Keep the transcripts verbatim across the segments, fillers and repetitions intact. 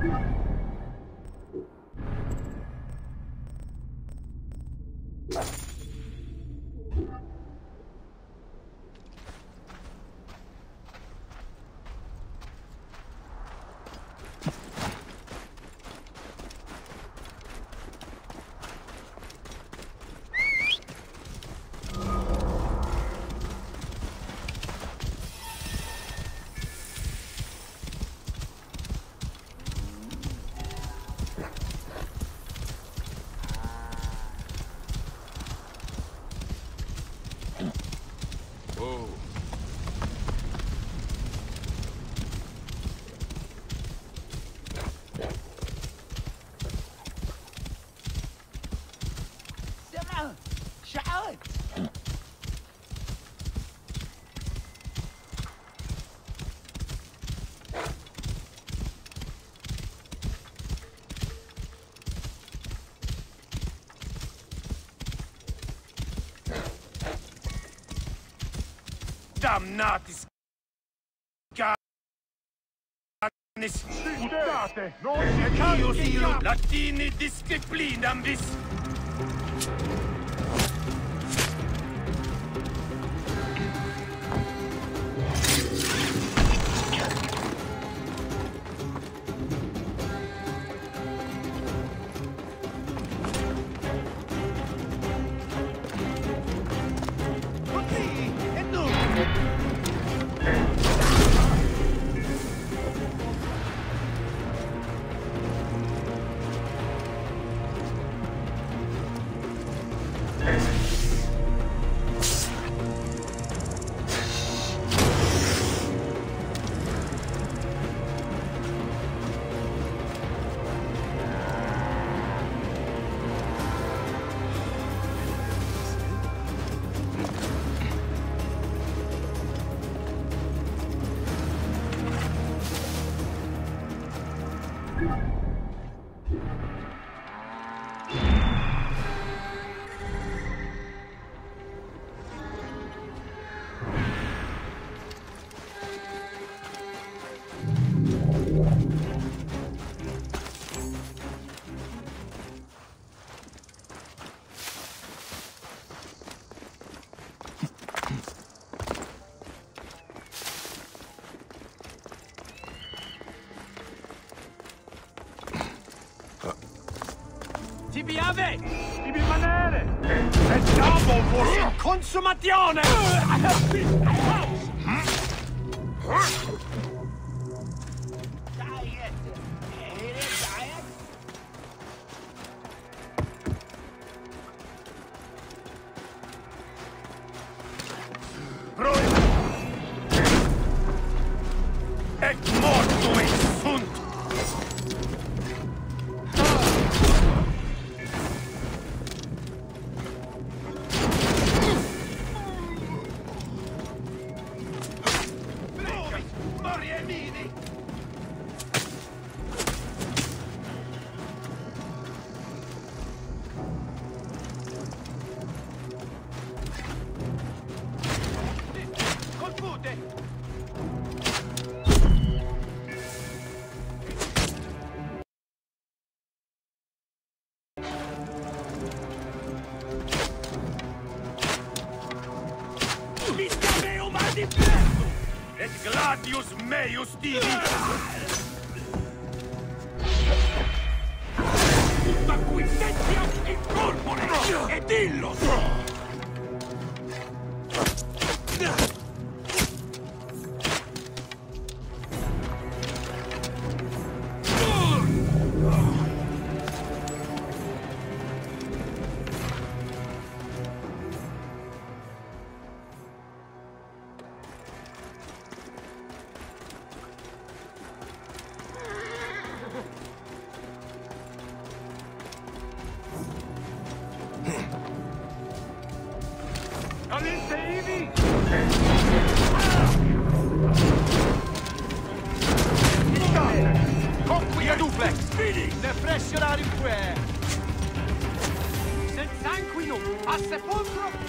Dannati scani! Sputate! Non si Io sì, latini disciplinambis! Tibi ave! Tibi rimanere! Facciamo fuori in consumazione! Ec morto e sunt! Et gladius meius divi! Tutta quintentia in corpore! Ed illos! Conquia duplex! Fini! Ne pressionare in que! Senza a sepolcro!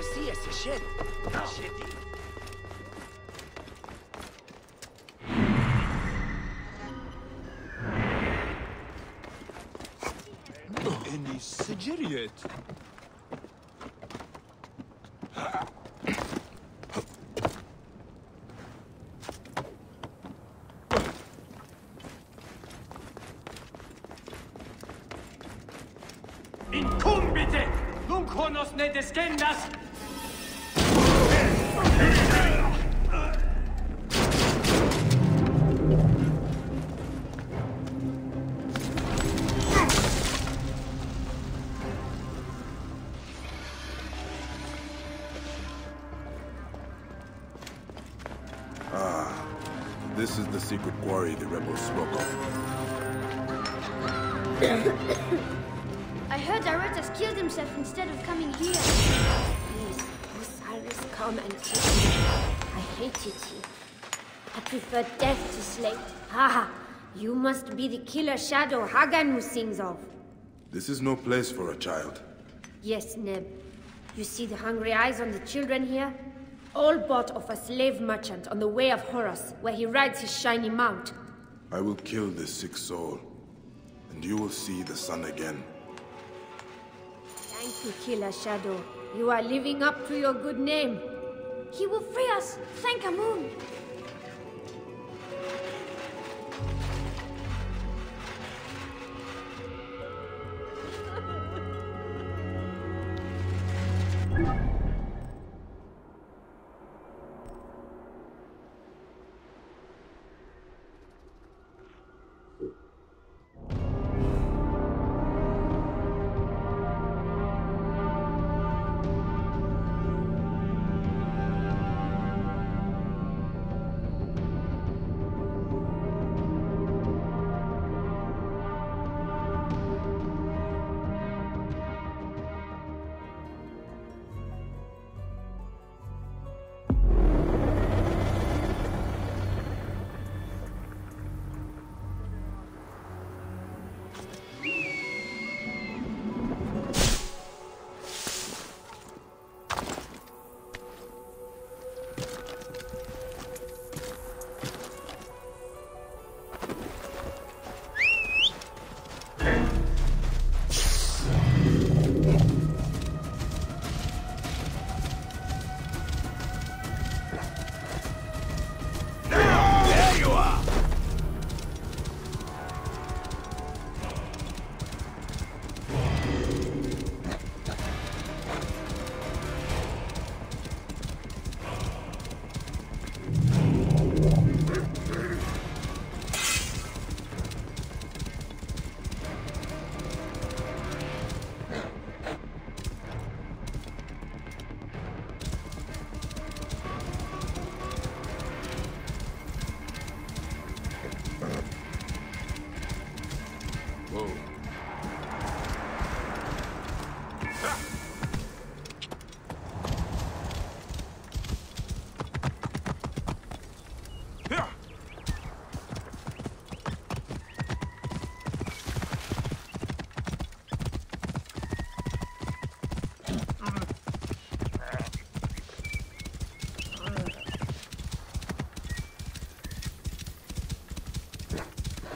ترسيه الشد شديد. إني سجريت. Incumbite! Lunconos ne descendas! Ah, this is the secret quarry the rebels spoke of. I heard Aretas killed himself instead of coming here. Please, Osiris, come and take me. I hate it here. I prefer death to slate. Haha, you must be the killer shadow Haganu sings of. This is no place for a child. Yes, Neb. You see the hungry eyes on the children here? All bought of a slave merchant on the way of Horus, where he rides his shiny mount. I will kill this sick soul, and you will see the sun again. Thank you, Killer Shadow. You are living up to your good name. He will free us. Thank Amun.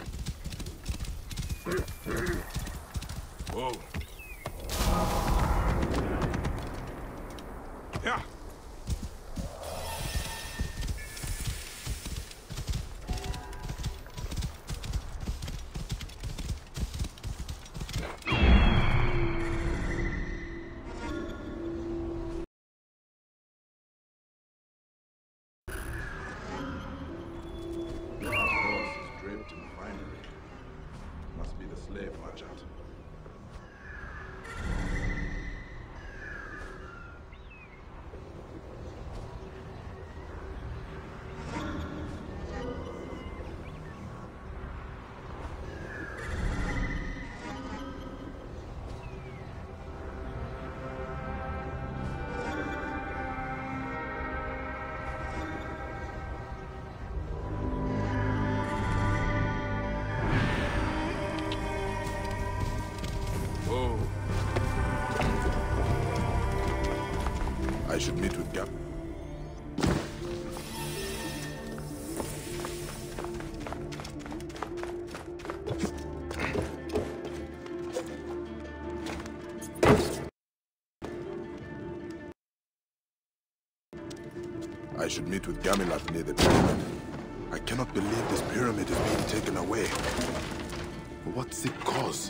Whoa. I should meet with Gam. I should meet with Gamilat near the pyramid. I cannot believe this pyramid is being taken away. What sick cause?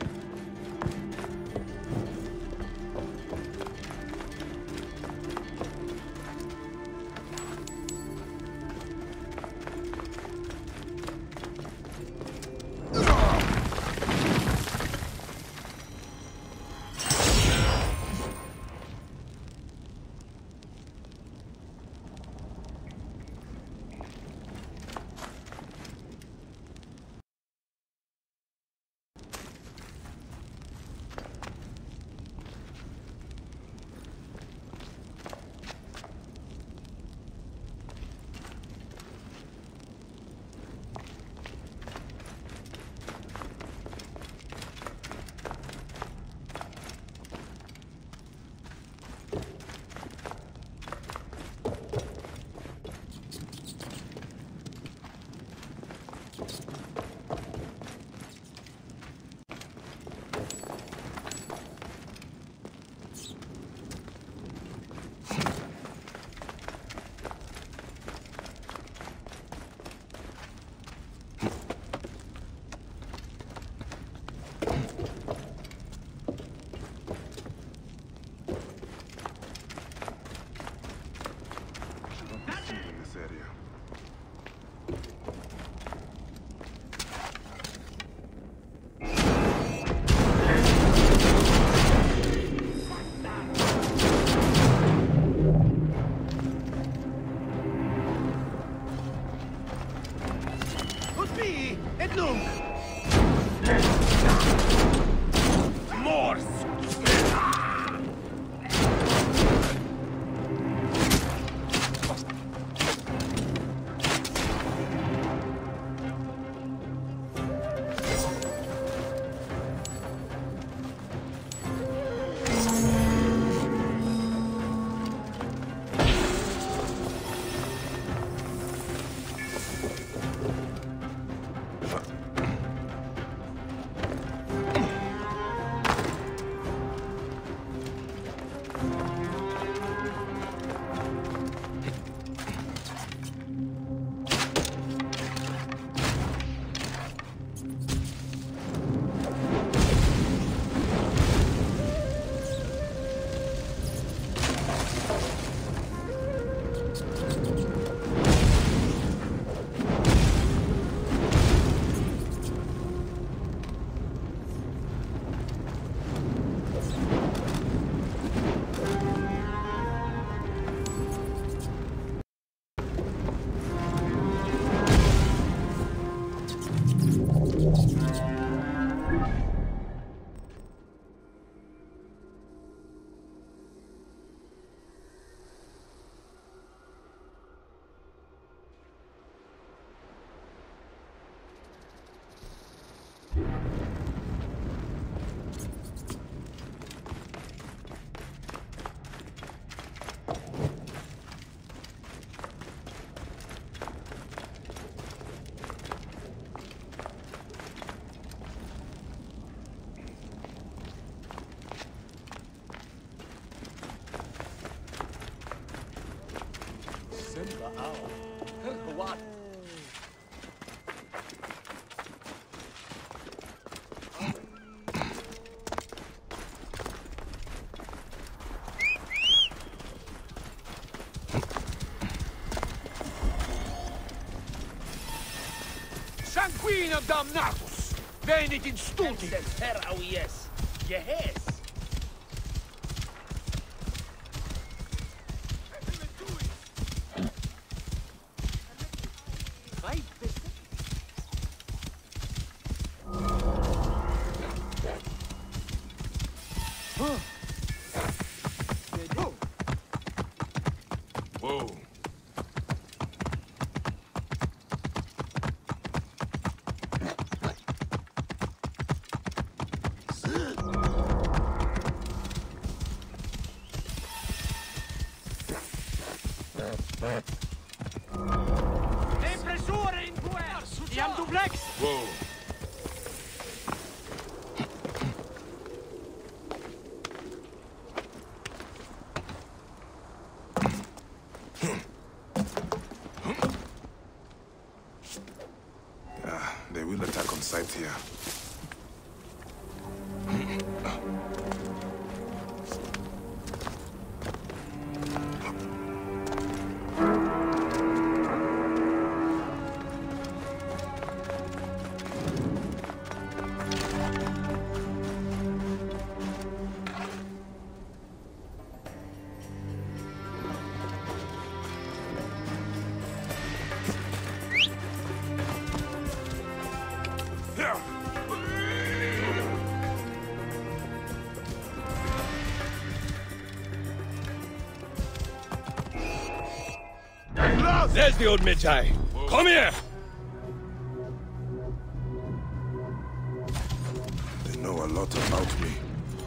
Sanguina damnatus! Venit in studi! Terra yes. Yes. Whoa. Depressore in guerra! Siamo duplex! Whoa. Ah, they will attack on sight here. There's the old Magi. Come here! They know a lot about me.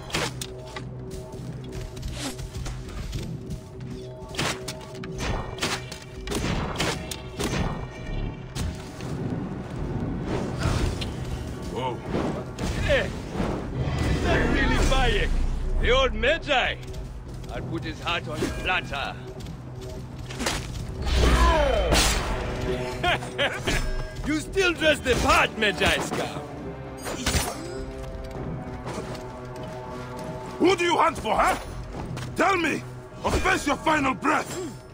Whoa. Hey! That's really Bayek. The old Magi. I'll put his heart on his platter. You still dress the part, Magi Scout. Who do you hunt for, huh? Tell me, or face your final breath!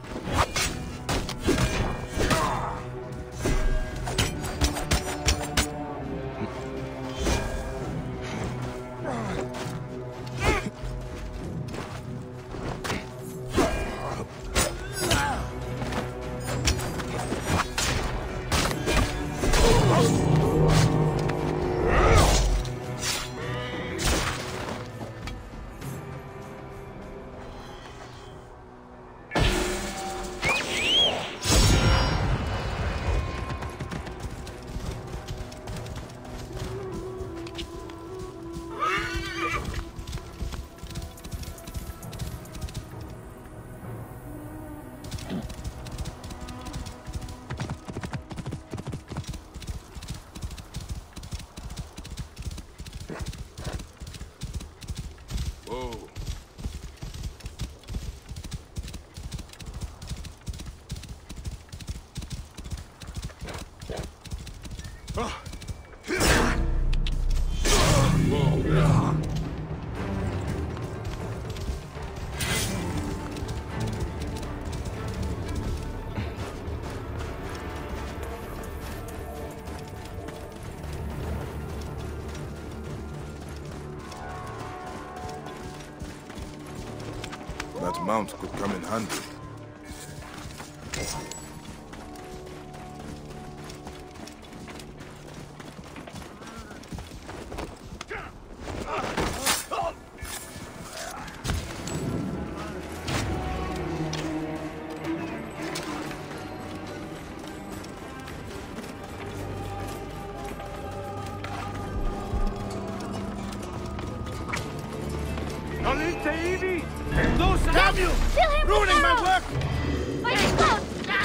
Whoa. That mount could come in handy. Damn you! Kill him! Ruining my work! Fight him out!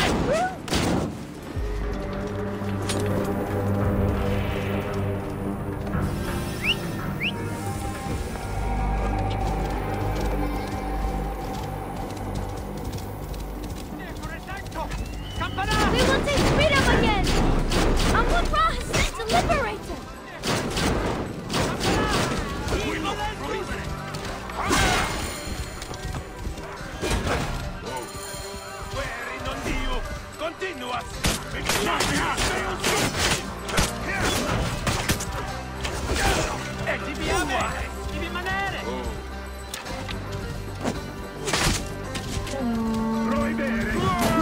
They will take freedom again! Amon-Ra has sent a liberator! Continua! E ti viene! Devi rimanere! Proibere!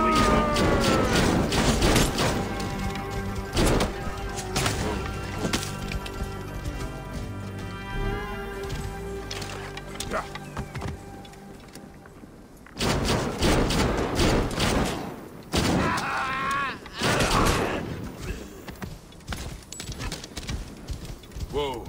Whoa.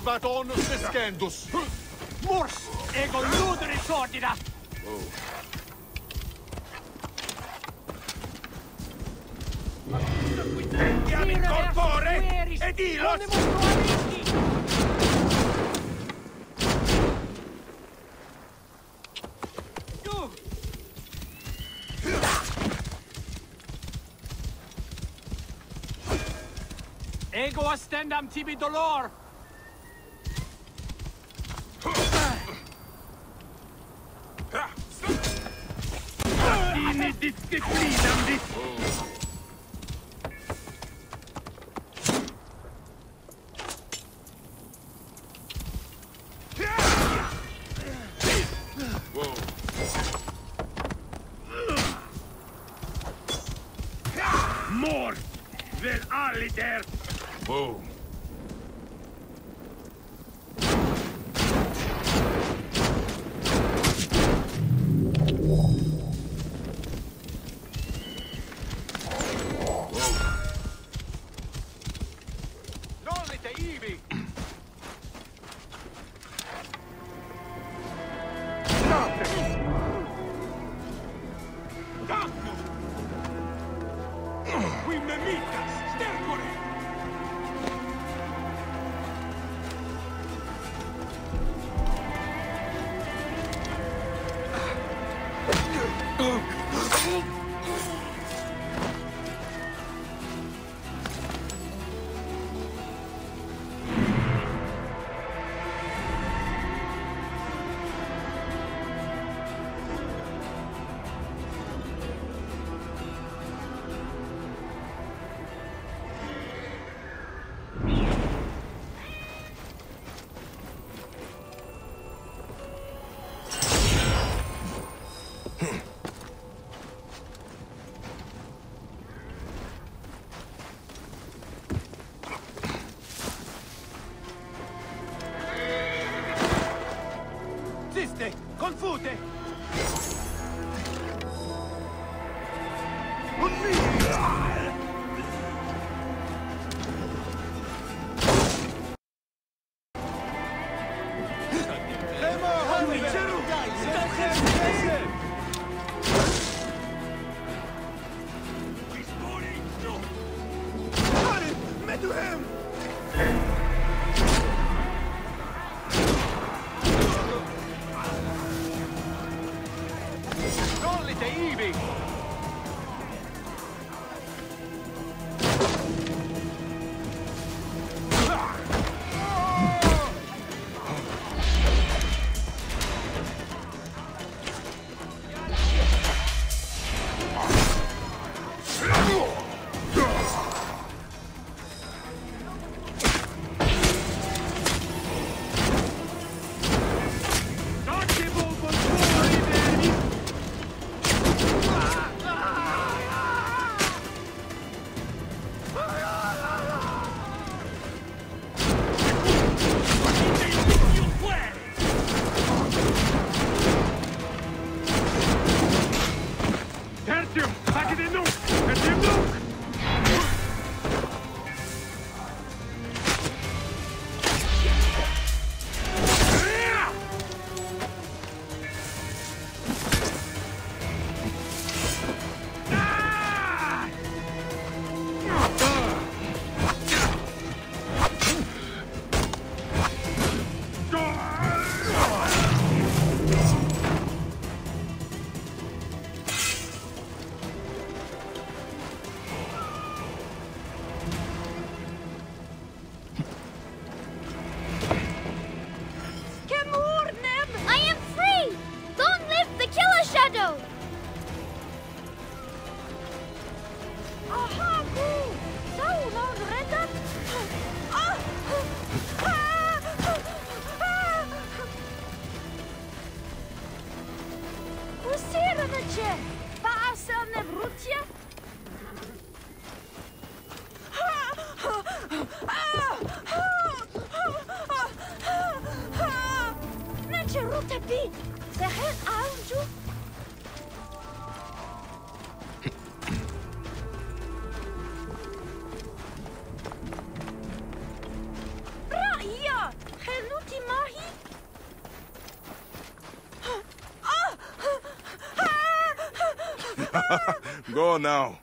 turbat onus descendus. Mors, ego luderis ordina. Andiamo in corpore e dilos! Ego astendam tibi dolor. Fine disciplinam dis! Mort! Vel aliter! Boom. Nollite ibi. Qui memitas! Stercore! Siste, confute. Nollite ibi. Go now.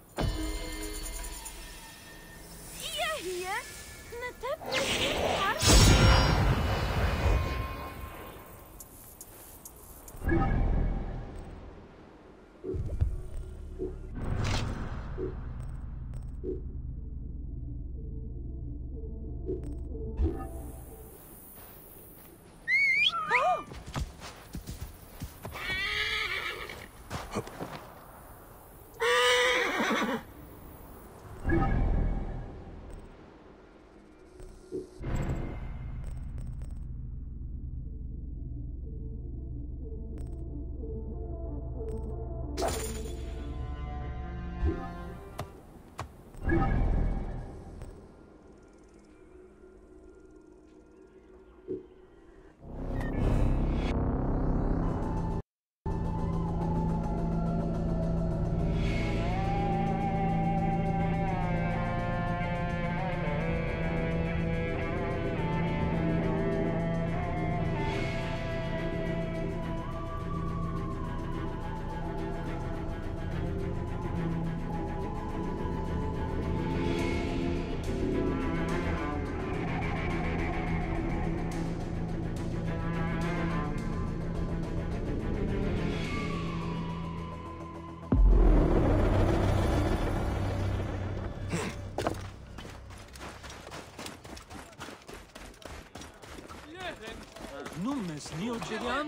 Nummes neo gerian?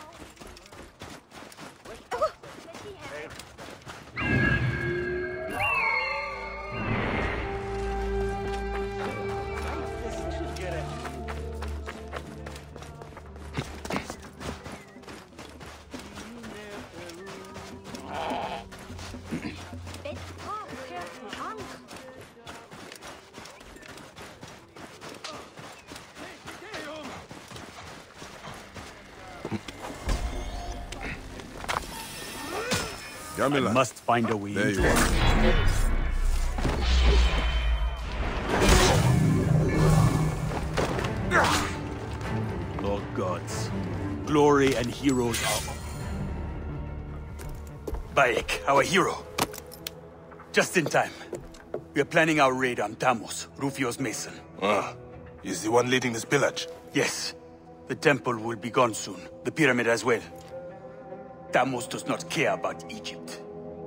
I must find a way There into you it. Lord gods, glory and heroes are... Bayek, our hero. Just in time. We are planning our raid on Tamos, Rufio's mason. Ah, he's the one leading this pillage. Yes. The temple will be gone soon. The pyramid as well. Tamos does not care about Egypt.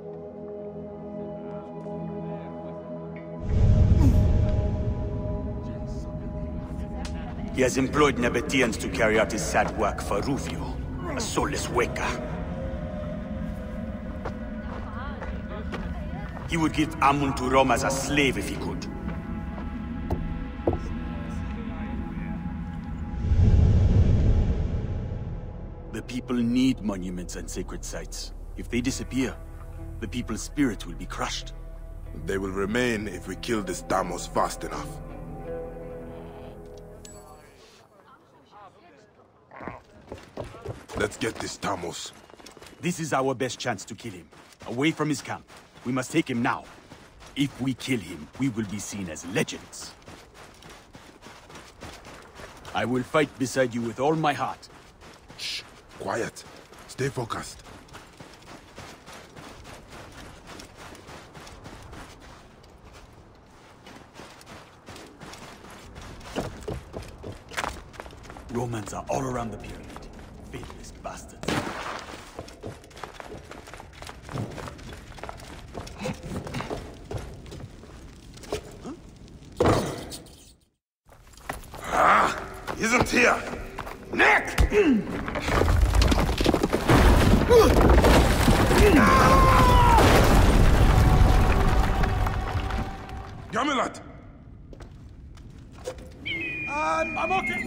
He has employed Nabateans to carry out his sad work for Rufio, a soulless waker. He would give Amun to Rome as a slave if he could. The people need monuments and sacred sites. If they disappear, the people's spirit will be crushed. They will remain if we kill this Tamos fast enough. Let's get this Tamos. This is our best chance to kill him. Away from his camp. We must take him now. If we kill him, we will be seen as legends. I will fight beside you with all my heart. Shh. Quiet. Stay focused. Romans are all around the pyramid. Faithless bastards. Ah! Isn't here! Nick! Gamilat! I'm, I'm okay.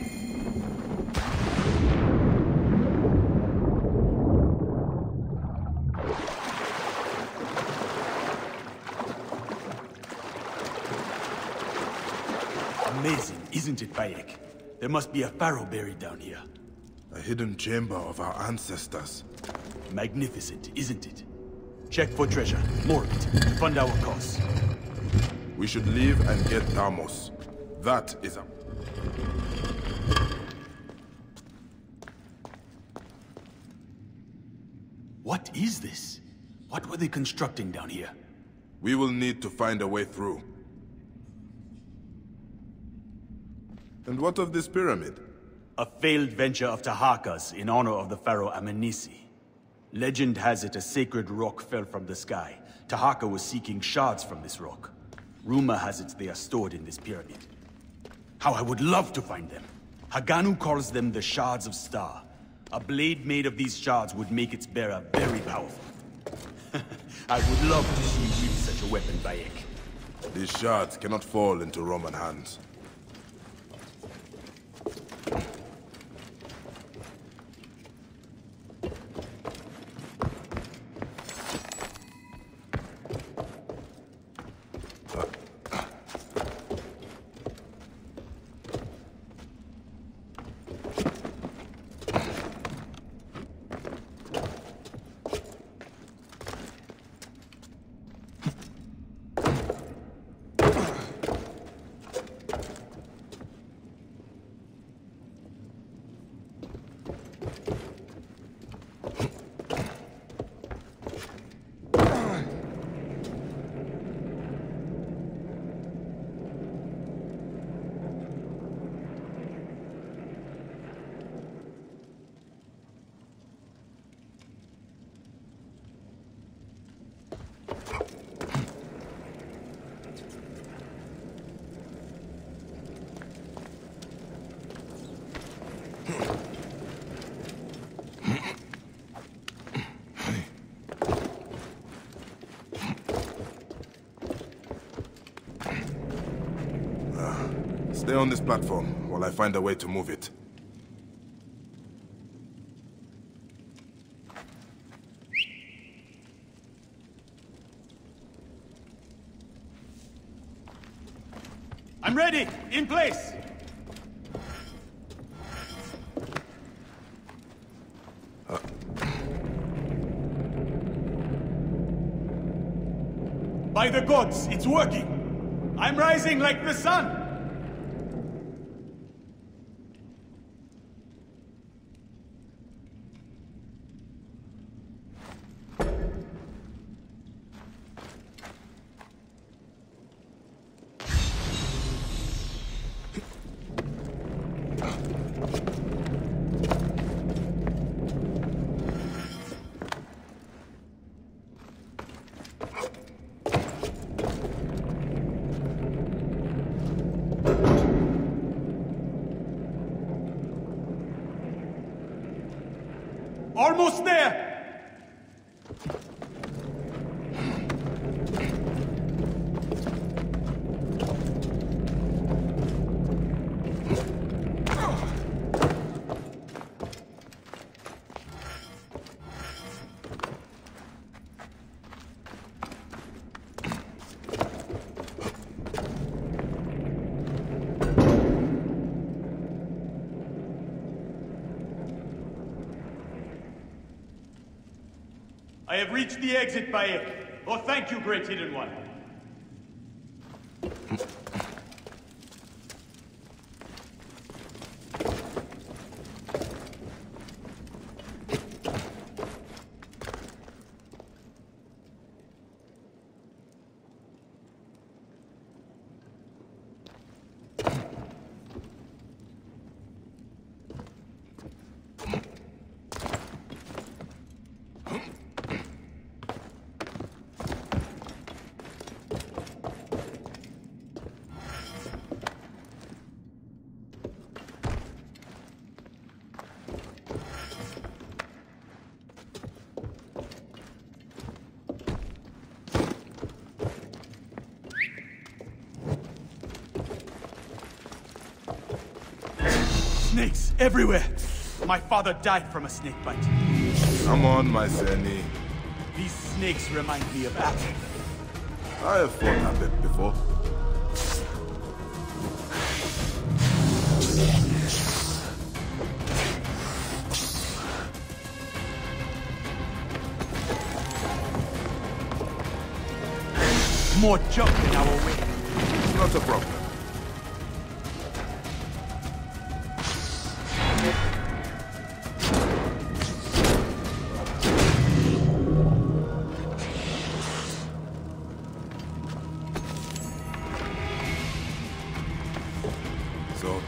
Amazing, isn't it, Bayek? There must be a pharaoh buried down here. A hidden chamber of our ancestors. Magnificent, isn't it? Check for treasure. More of it. To fund our cause. We should leave and get Tamos. That is a... What is this? What were they constructing down here? We will need to find a way through. And what of this pyramid? A failed venture of Tahaka's in honor of the pharaoh Amenisi. Legend has it a sacred rock fell from the sky. Tahaka was seeking shards from this rock. Rumor has it they are stored in this pyramid. How I would love to find them. Haganu calls them the Shards of Star. A blade made of these shards would make its bearer very powerful. I would love to see you wield such a weapon, Bayek. These shards cannot fall into Roman hands. Stay on this platform while I find a way to move it. I'm ready! In place! Uh. By the gods, it's working! I'm rising like the sun! Almost there! I have reached the exit, Bayek. Oh, thank you, Great Hidden One. Snakes everywhere! My father died from a snake bite. Come on, my Zeni. These snakes remind me of Apple. I have fought a bit before. More junk in our way. Not a problem.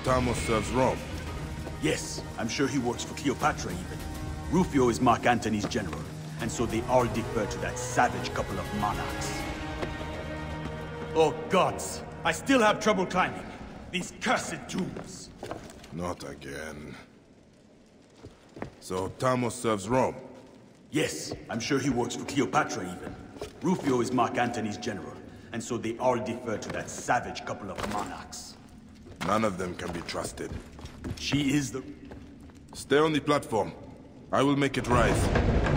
Tamos serves Rome? Yes, I'm sure he works for Cleopatra even. Rufio is Mark Antony's general, and so they all defer to that savage couple of monarchs. Oh gods, I still have trouble climbing. These cursed tombs. Not again. So Tamos serves Rome? Yes, I'm sure he works for Cleopatra even. Rufio is Mark Antony's general, and so they all defer to that savage couple of monarchs. None of them can be trusted. She is the... Stay on the platform. I will make it rise.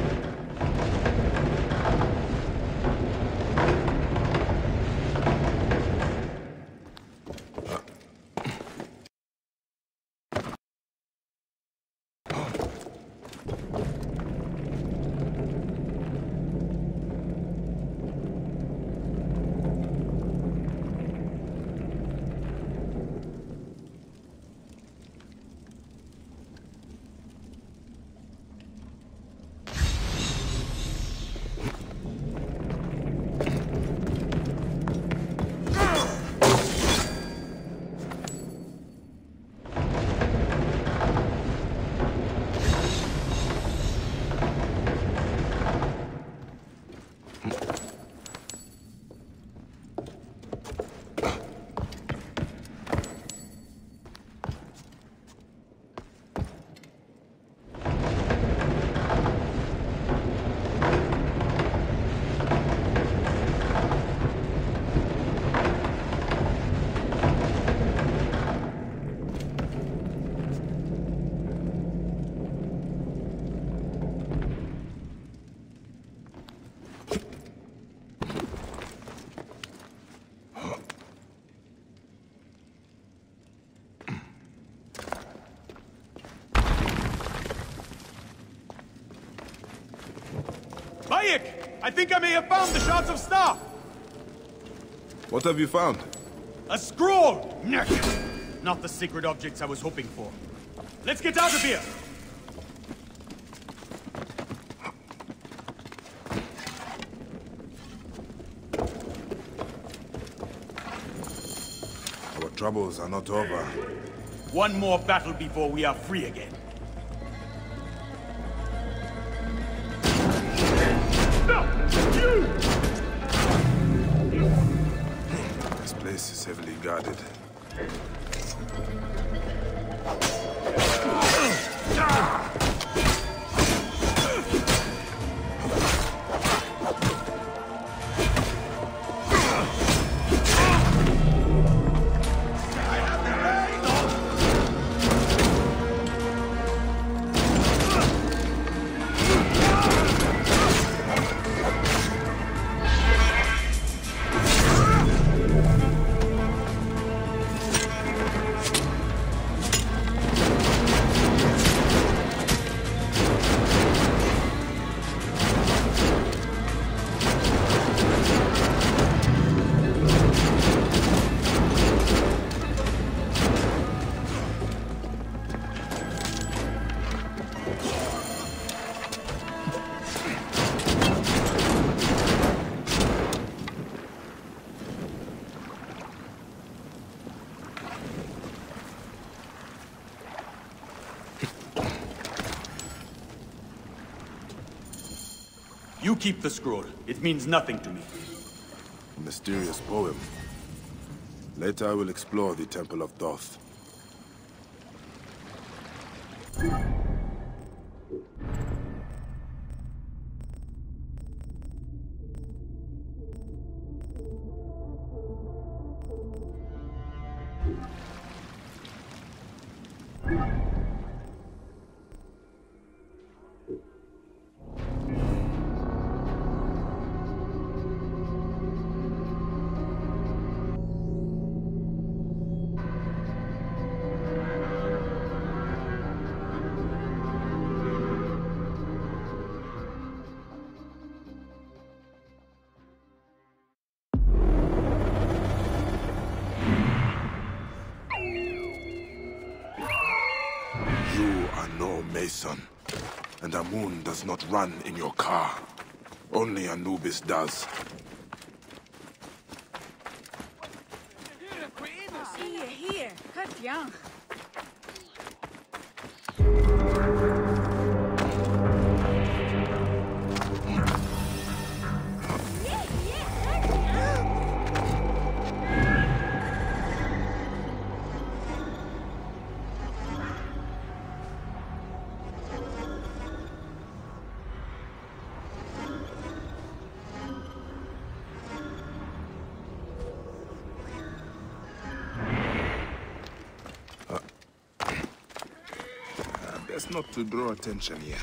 I think I may have found the shards of star! What have you found? A scroll! Not the sacred objects I was hoping for. Let's get out of here! Our troubles are not over. One more battle before we are free again. This place is heavily guarded. You keep the scroll. It means nothing to me. A mysterious poem. Later I will explore the Temple of Thoth. Mason, and Amun does not run in your car. Only Anubis does. Here, here, cut young. Best not to draw attention here.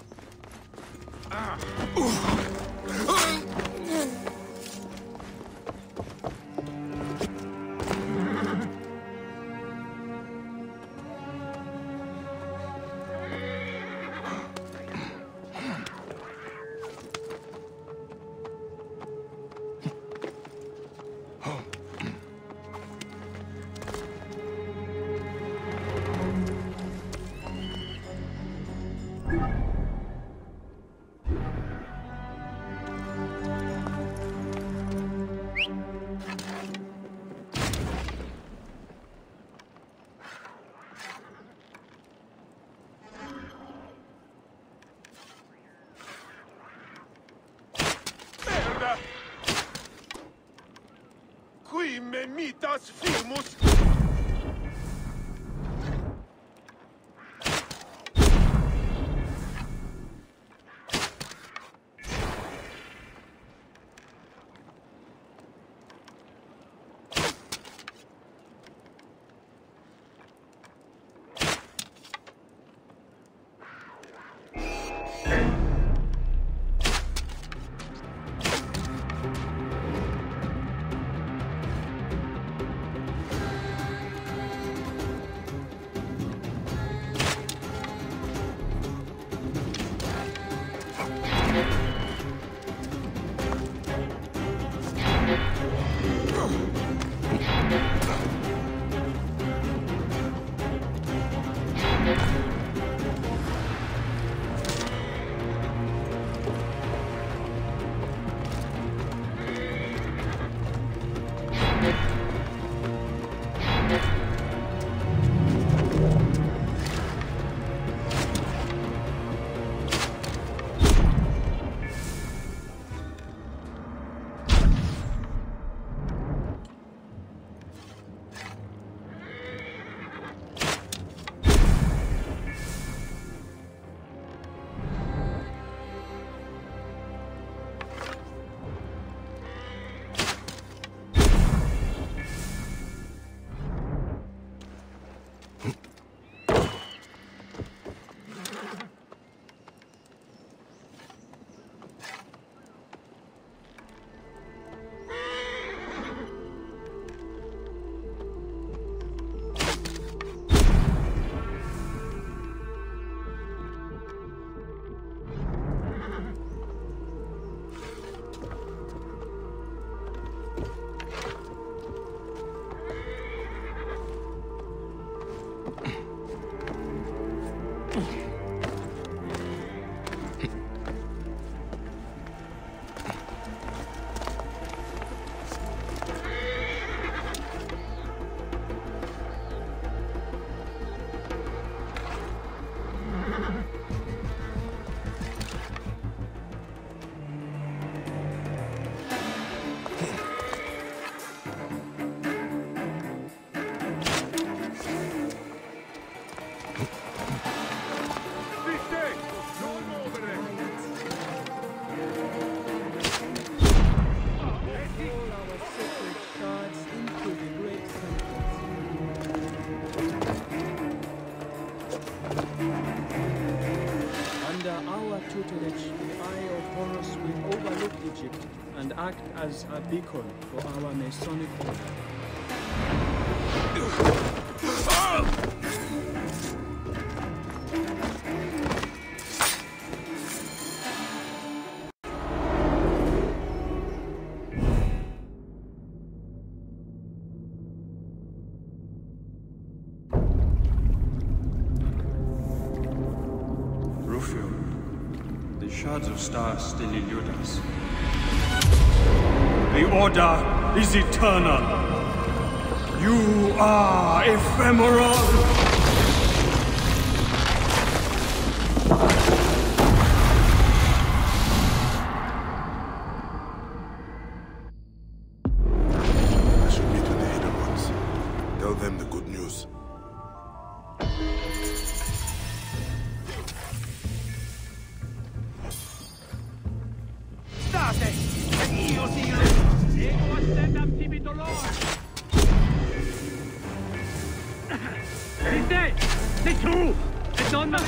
Qui me mitas firmus. And act as a beacon for our Masonic order. Rufio, the shards of stars still elude us. The Order is eternal. You are ephemeral. I should meet with the hidden ones. Tell them the good news. State! E io ti ego ascendam tibi dolor! Sei te! Sei tu! No, no.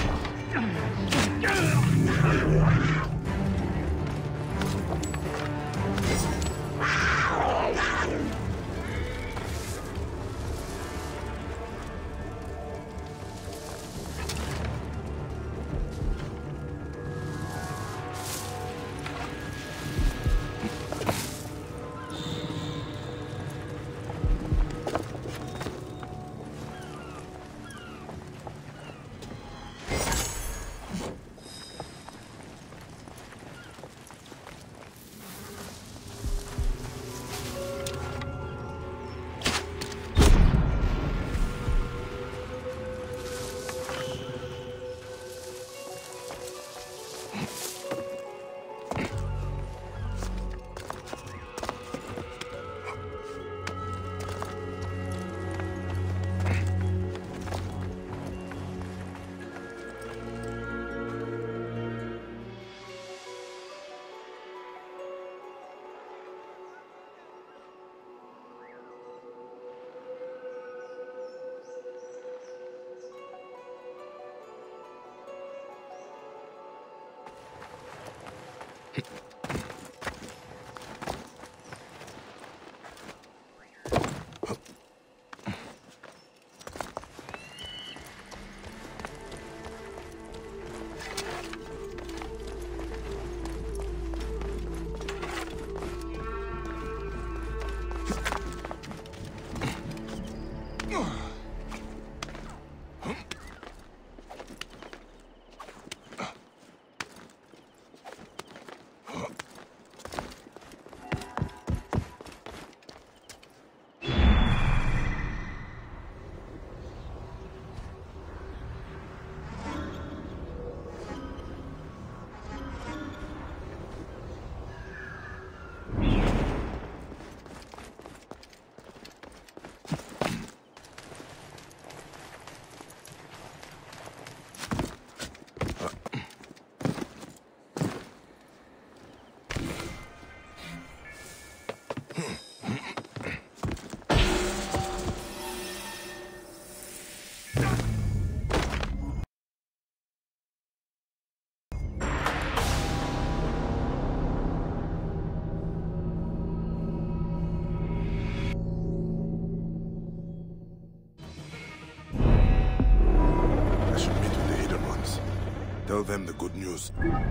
Tell them the good news.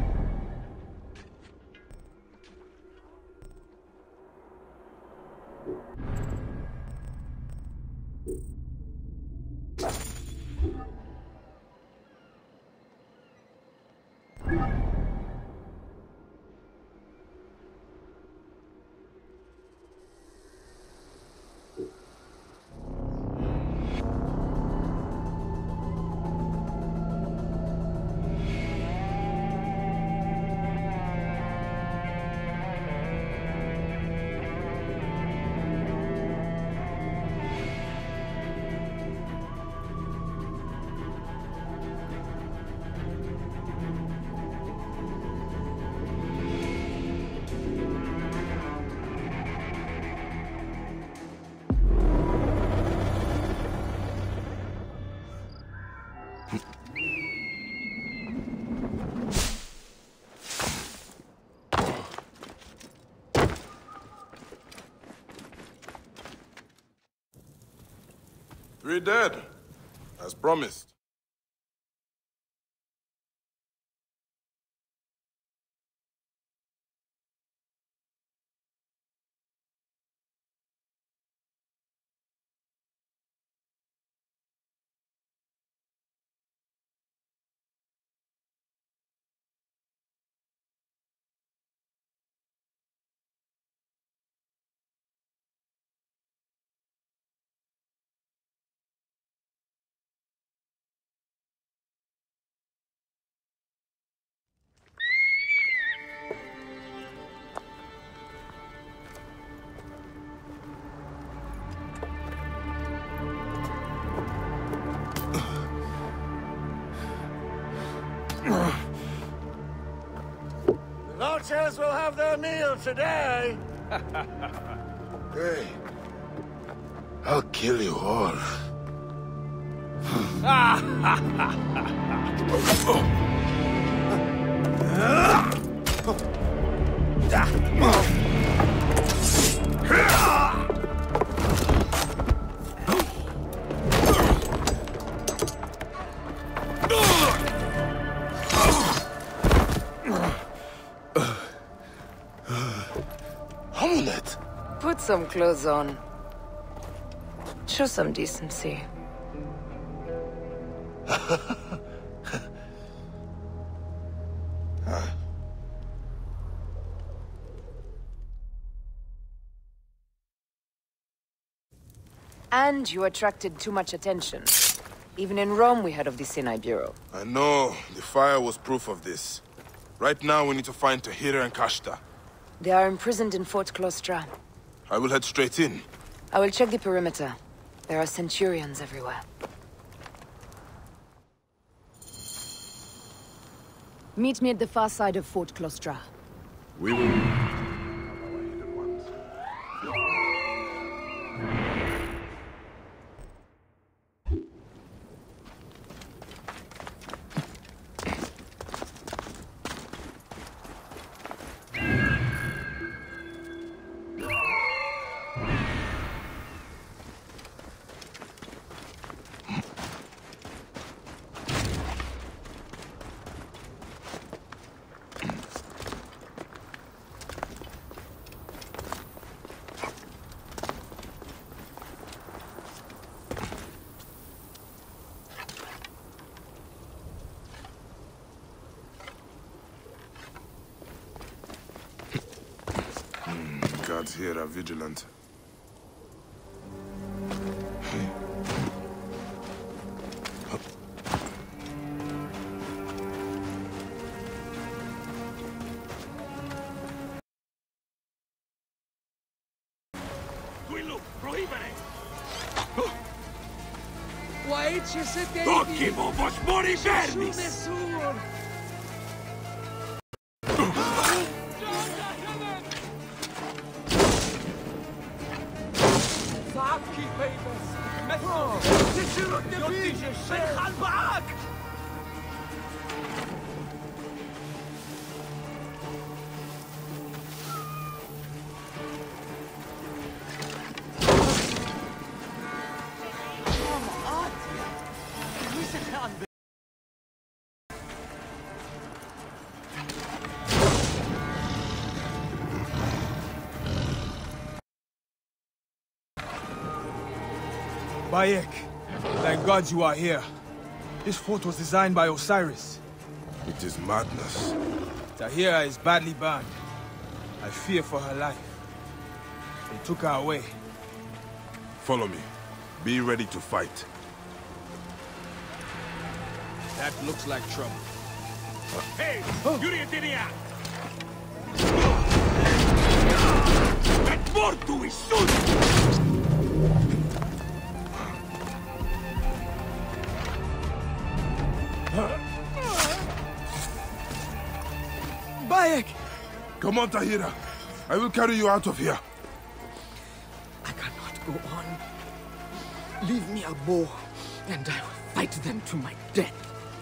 We're dead, as promised. Vultures will have their meal today. Hey, I'll kill you all. Put some clothes on. Show some decency. And you attracted too much attention. Even in Rome, we heard of the Sinai Bureau. I know. The fire was proof of this. Right now, we need to find Tahira and Kashta. They are imprisoned in Fort Klostra. I will head straight in. I will check the perimeter. There are centurions everywhere. Meet me at the far side of Fort Klostra. We will... Guards here are vigilant. Tocchi vos mori vermis! Bayek, thank God you are here. This fort was designed by Osiris. It is madness. Tahira is badly burned. I fear for her life. They took her away. Follow me. Be ready to fight. That looks like trouble. Hey! Yuri Etinia! Et mortuis sunt! Bayek! Come on, Tahira. I will carry you out of here. I cannot go on. Leave me a bow, and I will fight them to my death.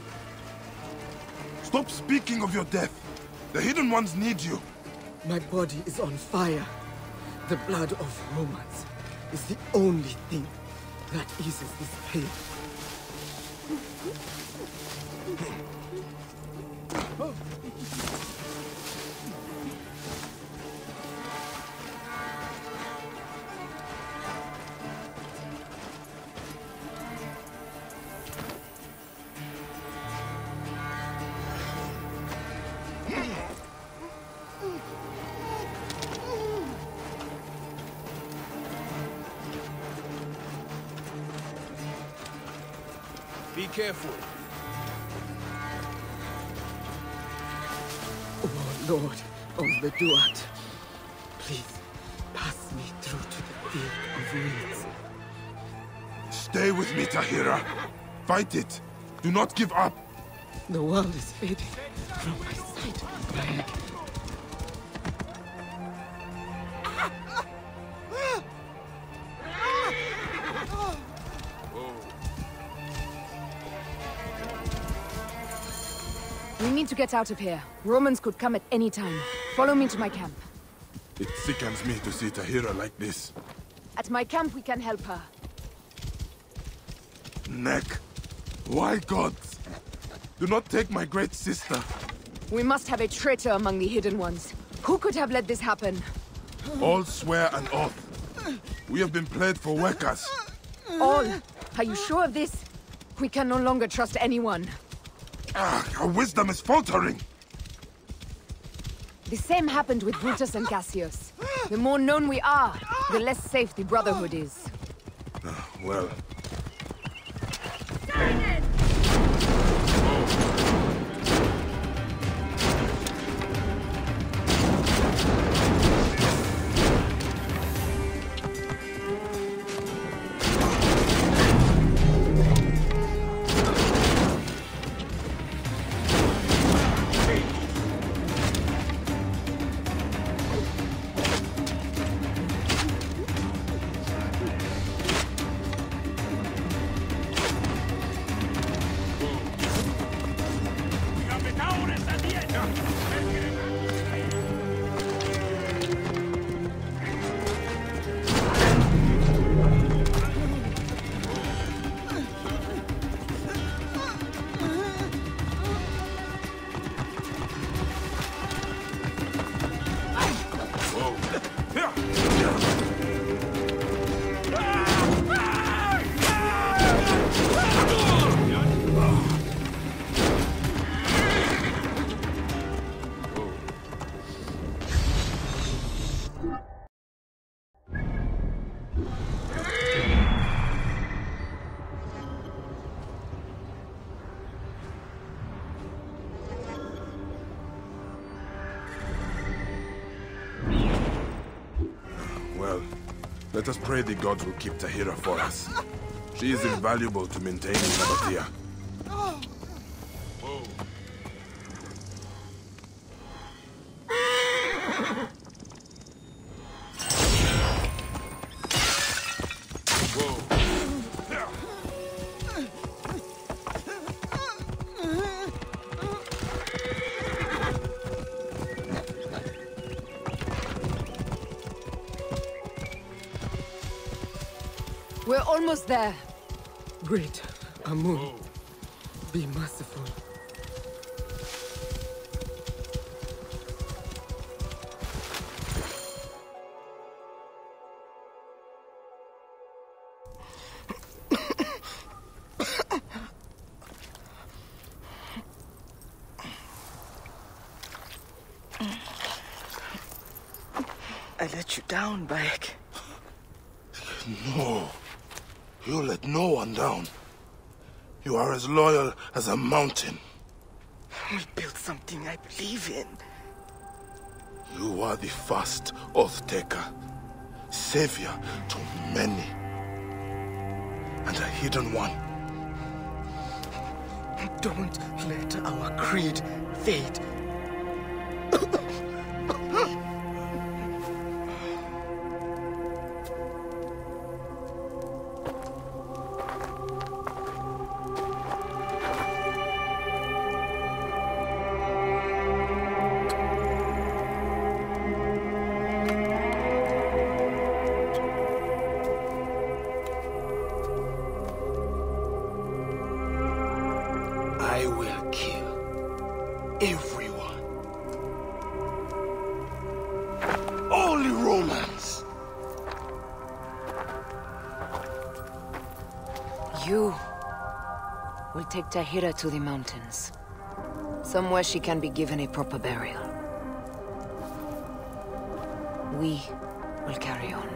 Stop speaking of your death. The Hidden Ones need you. My body is on fire. The blood of Romans is the only thing that eases this pain. Be careful. Oh, Lord of the Duat, please pass me through to the field of ruins. Stay with me, Tahira. Fight it. Do not give up. The world is fading from my sight, Bayek. need to get out of here. Romans could come at any time. Follow me to my camp. It sickens me to see Tahira like this. At my camp, we can help her. Neck. Why, gods? Do not take my great sister. We must have a traitor among the Hidden Ones. Who could have let this happen? All swear an oath. We have been played for workers. All? Are you sure of this? We can no longer trust anyone. Ah, our wisdom is faltering. The same happened with Brutus and Cassius. The more known we are, the less safe the Brotherhood is. Uh, well... Let us pray the gods will keep Tahira for us. She is invaluable to maintaining Nabatea. We're almost there. Great Amun, be merciful. I let you down, Bayek. No. You let no one down. You are as loyal as a mountain. We'll build something I believe in. You are the first Oath-taker, savior to many, and a hidden one. Don't let our creed fade. I will kill everyone. All the Romans. You will take Tahira to the mountains. Somewhere she can be given a proper burial. We will carry on.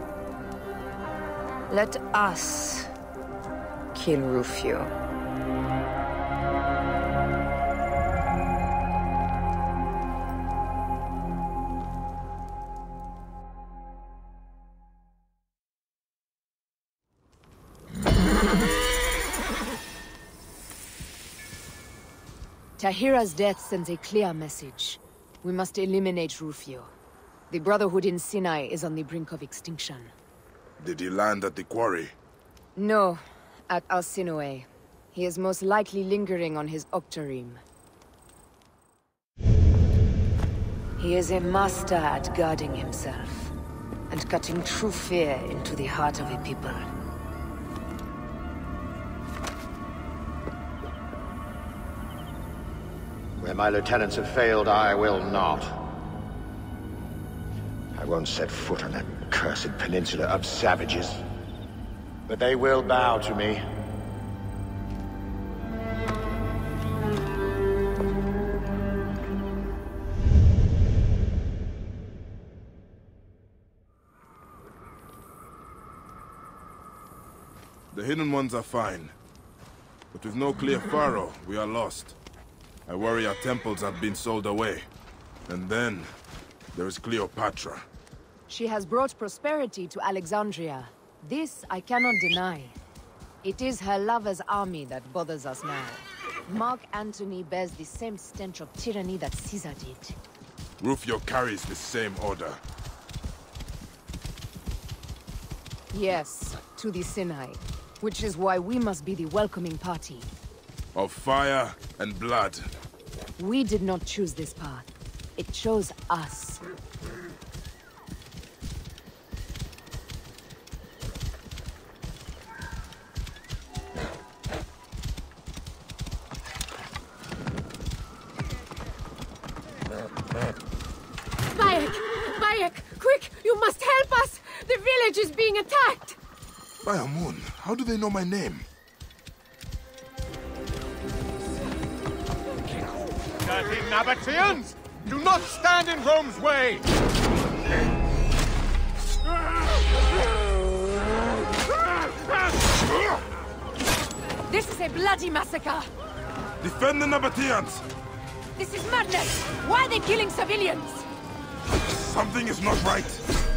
Let us kill Rufio. Tahira's death sends a clear message. We must eliminate Rufio. The Brotherhood in Sinai is on the brink of extinction. Did he land at the quarry? No, at Arsinoe. He is most likely lingering on his Octareme. He is a master at guarding himself, and cutting true fear into the heart of a people. Where my lieutenants have failed, I will not. I won't set foot on that cursed peninsula of savages. But they will bow to me. The Hidden Ones are fine. But with no clear pharaoh, we are lost. I worry our temples have been sold away. And then, there is Cleopatra. She has brought prosperity to Alexandria. This I cannot deny. It is her lover's army that bothers us now. Mark Antony bears the same stench of tyranny that Caesar did. Rufio carries the same order. Yes, to the Sinai. Which is why we must be the welcoming party. Of fire and blood. We did not choose this path. It chose us. Bayek! Bayek! Quick! You must help us! The village is being attacked! Bayamun, how do they know my name? Dirty Nabateans! Do not stand in Rome's way! This is a bloody massacre! Defend the Nabateans! This is madness! Why are they killing civilians? Something is not right.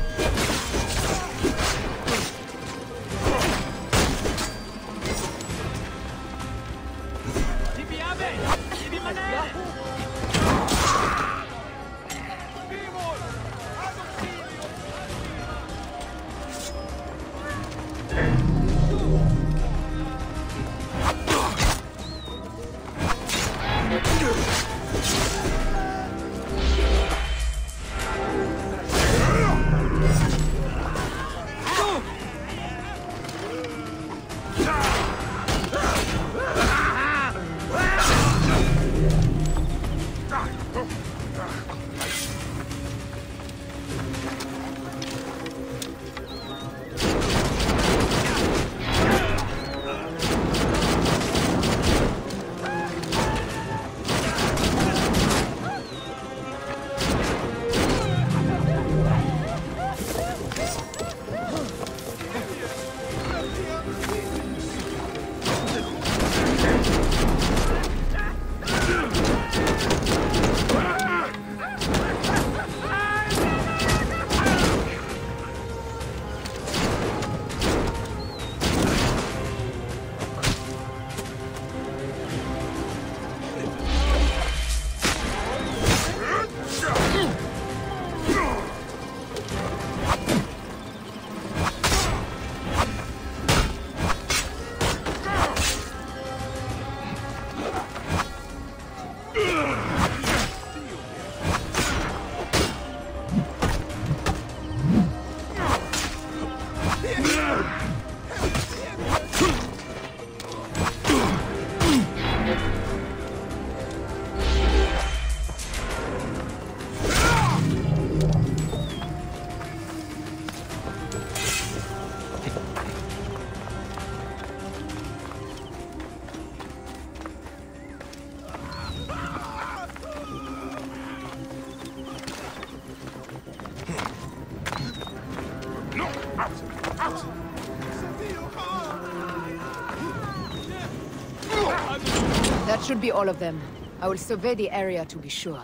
That should be all of them. I will survey the area to be sure.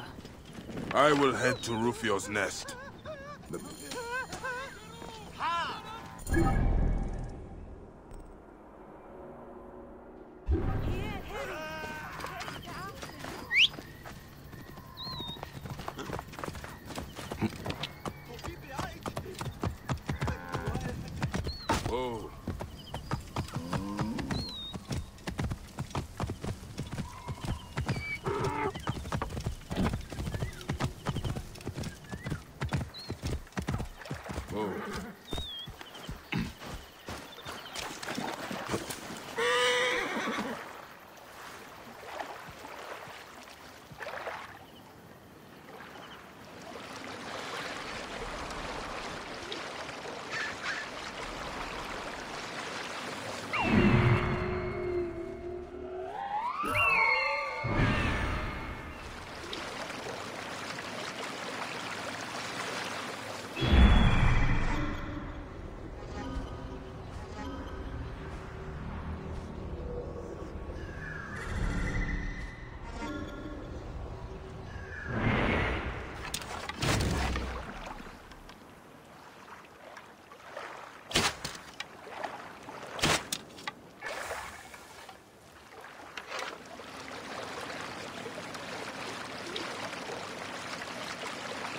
I will head to Rufio's nest. The... Oh.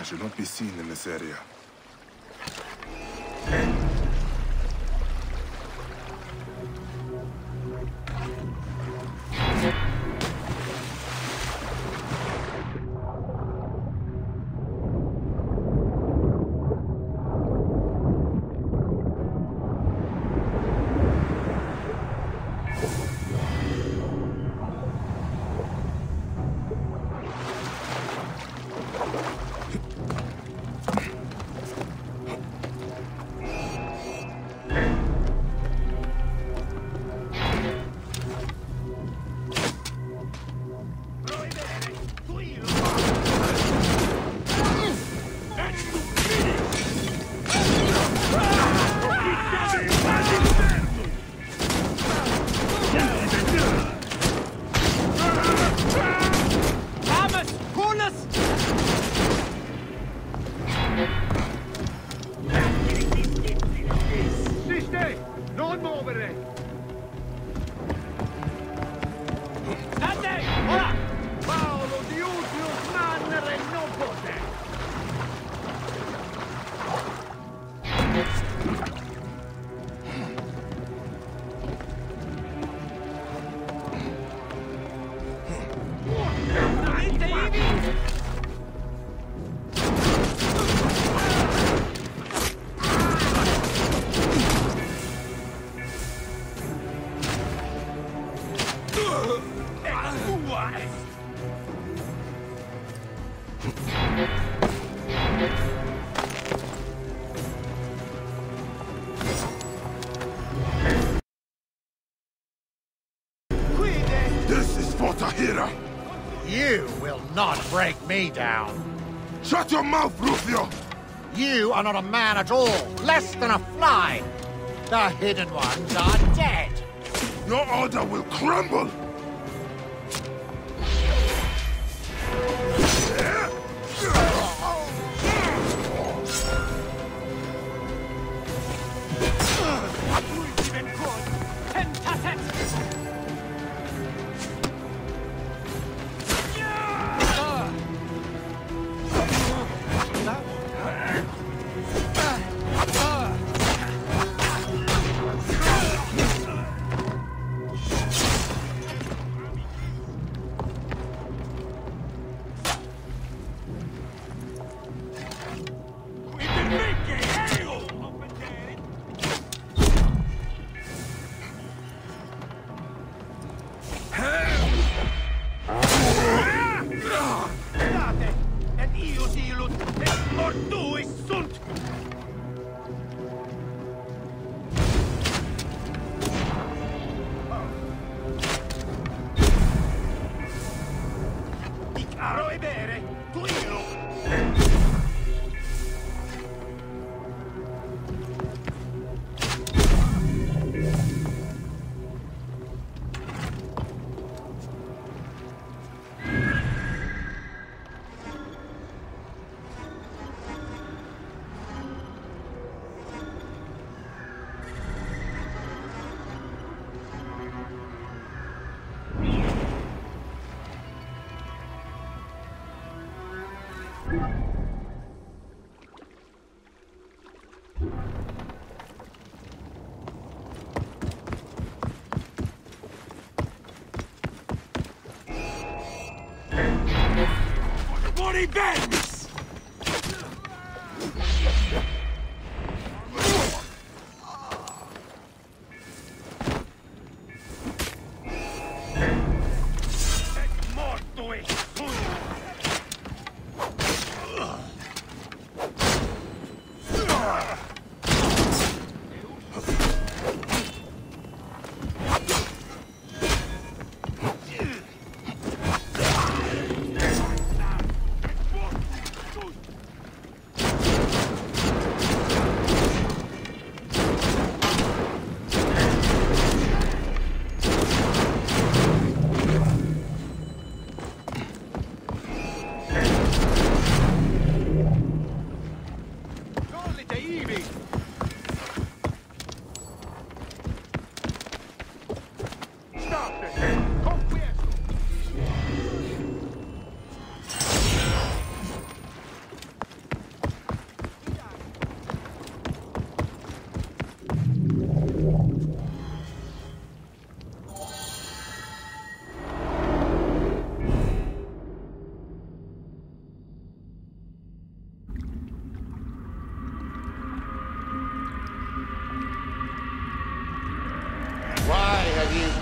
should not be seen in this area. You will not break me down. Shut your mouth, Rufio! You are not a man at all, less than a fly. The hidden ones are dead. Your order will crumble! Bloody badness!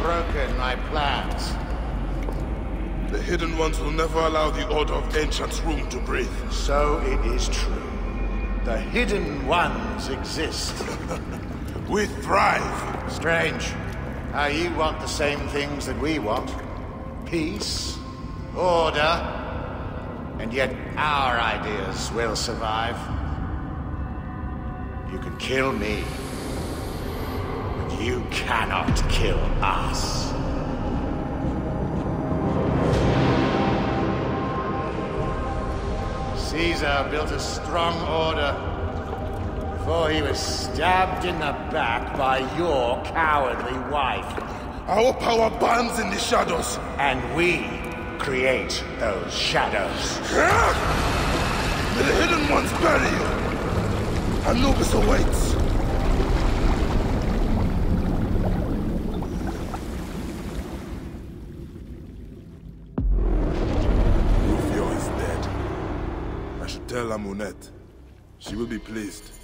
broken my plans. The Hidden Ones will never allow the Order of Ancients room to breathe. So it is true. The Hidden Ones exist. We thrive. Strange. How you want the same things that we want. Peace, order, and yet our ideas will survive. You can kill me, but you cannot kill us. Caesar built a strong order before he was stabbed in the back by your cowardly wife. Our power burns in the shadows. And we create those shadows. May the Hidden Ones bury you. Anubis awaits. Rufio is dead. I should tell Amunet. She will be pleased.